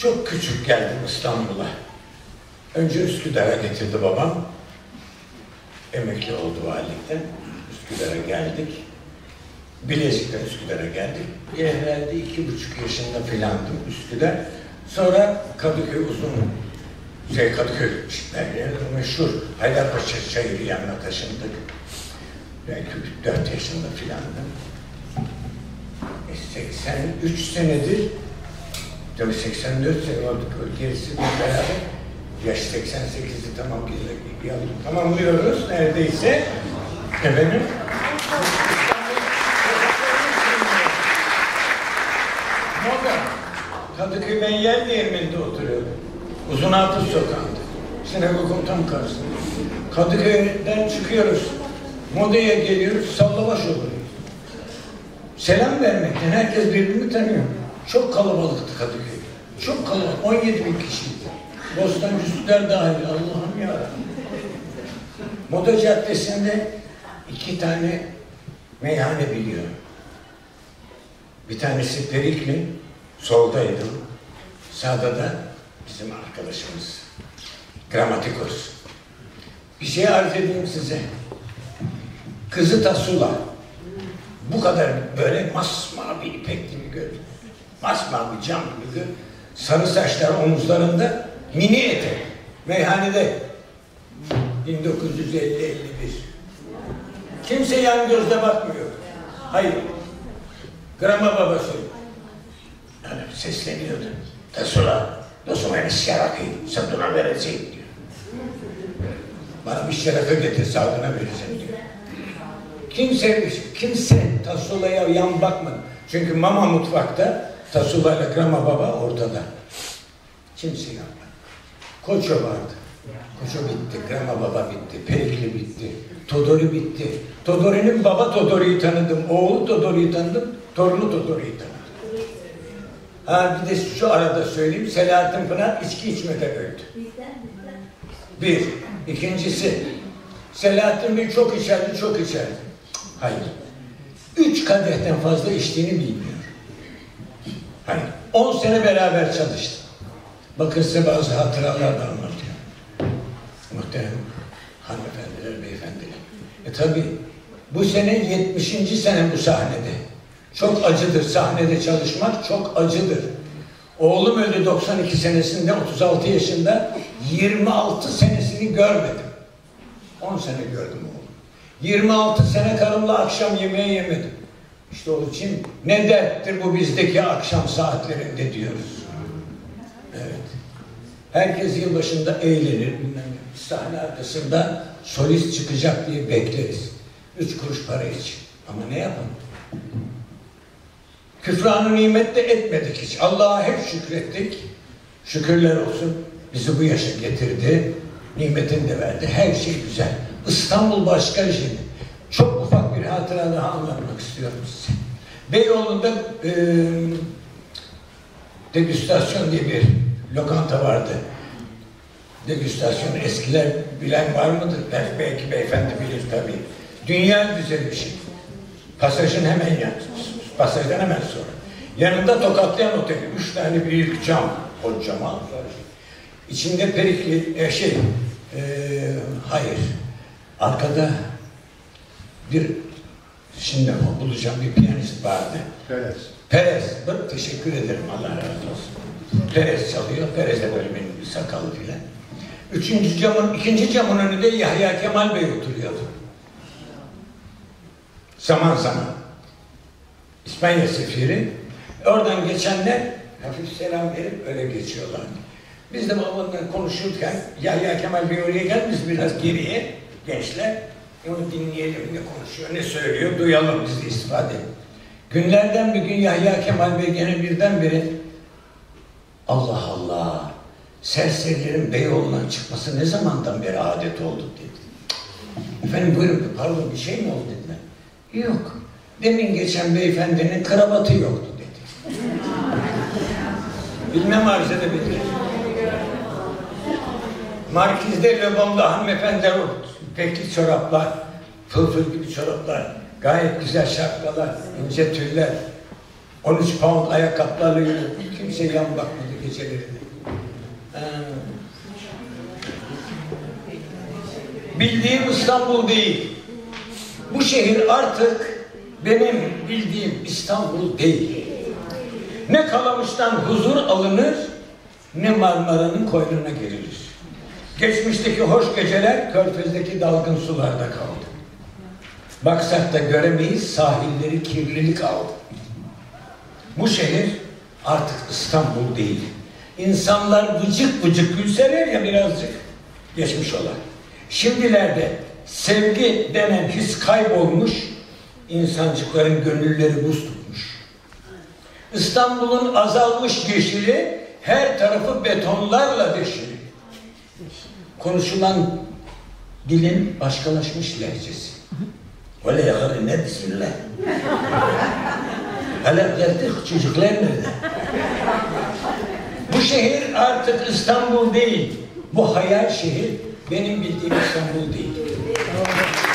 Çok küçük geldim İstanbul'a. Önce Üsküdar'a getirdi babam. Emekli oldu valilikten. Üsküdar'a geldik. Bilecik'ten Üsküdar'a geldik. Herhalde 2,5 yaşında filandım Üsküdar. Sonra Kadıköy Kadıköy meşhur Haydarpaşa Çayırı yanına taşındık. Belki 4 yaşında filandım. 83 senedir, tabii 84 sene olduk, gerisiyle beraber, yaş 88'i tamamlıyoruz neredeyse. Efendim? Moda. Kadıköy, ben yer değirmeninde oturuyordum. Uzunaltı sokağında. Sinagogun tam karşısında. Kadıköy'den çıkıyoruz. Moda'ya geliyoruz, sallamaş oluyoruz. Selam vermekten herkes birbirini tanıyor. Çok kalabalıktı Kadıköy. Çok kalabalık. 17.000 kişiydi. Bostancı dahil. Allah'ım ya. Moda Caddesi'nde 2 tane meyhane biliyorum. Bir tanesi Perikli, soldaydım. Sağda da bizim arkadaşımız Gramatikos. Bir şey arz edeyim size. Kızı Tasula. Bu kadar böyle masmavi ipek gibi gördüm. Masmavi cam gibi gördüm. Sarı saçlar omuzlarında, mini etek. Meyhanede 1950-51. Kimse yan gözle bakmıyor. Hayır. Grama babası. Yani sesleniyordu. Tasula, Tasula şarkı, sadına vereceğim diyor. Bana bir şarkı getir, sadına vereceğim diyor. Kimse Tasula'ya yan bakmadı. Çünkü mama mutfakta, Tasula ile Grama baba ortada. Kimse yan bakmadı. Koço vardı. Koço bitti, Grama baba bitti, Perikli bitti, Todori bitti. Todori'nin baba Todori'yi tanıdım, oğlu Todori'yi tanıdım, torunu Todori'yi tanıdım. Ha bir de şu arada söyleyeyim, Selahattin Pınar içki içmeden öldü. Bir. İkincisi, Selahattin Bey çok içerdi, çok içerdi. Hayır. 3 kadehten fazla içtiğini bilmiyor. Hayır. 10 sene beraber çalıştı. Bakın size bazı hatıralar da anlatıyor. Muhterem hanımefendiler, beyefendiler. Tabii bu sene 70. sene bu sahnede. Çok acıdır. Sahnede çalışmak çok acıdır. Oğlum öldü 92 senesinde, 36 yaşında. 26 senesini görmedim. 10 sene gördüm oğlum. 26 sene karımla akşam yemeği yemedim. İşte onun için ne derttir bu bizdeki akşam saatlerinde diyoruz. Evet. Herkes yılbaşında eğlenir. Sahne arkasında solist çıkacak diye bekleriz. 3 kuruş para için. Ama ne yapalım? Küfranı nimet de etmedik hiç. Allah'a hep şükrettik. Şükürler olsun. Bizi bu yaşa getirdi. Nimetini de verdi. Her şey güzel. İstanbul başka bir şeydi. Çok ufak bir hatıra daha anlatmak istiyorum size. Beyoğlu'nda degüstasyon diye bir lokanta vardı. Degüstasyon eskiler bilen var mıdır? Belki beyefendi bilir tabii. Dünya güzel bir şey. Pasajın hemen yanı. Pasajdan hemen sonra. Yanında Tokatlayan Oteli. 3 tane büyük cam. Kocaman. İçinde Perikli hayır. Arkada şimdi bulacağım bir piyanist vardı. Perez. Teşekkür ederim. Allah razı olsun. Perez çalıyor. Perez de böyle benim bir sakalı filan. İkinci camın önünde Yahya Kemal Bey oturuyordu. Zaman zaman. İspanya sefiri. Oradan geçenler hafif selam verip öyle geçiyorlar. Biz de babamla konuşurken Yahya Kemal Bey oraya gel, biz biraz geriye gençler onu dinleyelim, ne konuşuyor, ne söylüyor, duyalım, biz de istifade edelim. Günlerden bir gün Yahya Kemal Bey gene birdenbire Allah Allah, serserilerin Beyoğlu'ndan çıkması ne zamandan beri adet oldu dedi. Efendim buyurun, pardon bir şey mi oldu dediler. Yok, demin geçen beyefendinin kravatı yoktu dedi. Bilmem arz edebilir. Markiz'de Le Bon'da hanımefendiler o pekli çoraplar, fılfıl gibi çoraplar, gayet güzel şapkalar, ince tüller, 13 pound ayakkabılarla yürüyor. Kimse yan bakmadı. gecelerini. Bildiğim İstanbul değil. Bu şehir artık benim bildiğim İstanbul değil. Ne Kalamış'tan huzur alınır, ne Marmara'nın koynuna girilir. Geçmişteki hoş geceler Körfez'deki dalgın sularda kaldı. Baksak da göremeyiz, sahilleri kirlilik aldı. Bu şehir artık İstanbul değil. İnsanlar vıcık vıcık gülseler ya birazcık, geçmiş olan. Şimdilerde sevgi denen his kaybolmuş, insancıkların gönülleri buz tutmuş. İstanbul'un azalmış yeşili, her tarafı betonlarla deşili. Konuşulan dilin başkalaşmış lehçesi. Öyle yakarı ne bismillah. Hala geldik, çocuklar nerede? Bu şehir artık İstanbul değil. Bu hayal şehir benim bildiğim İstanbul değil.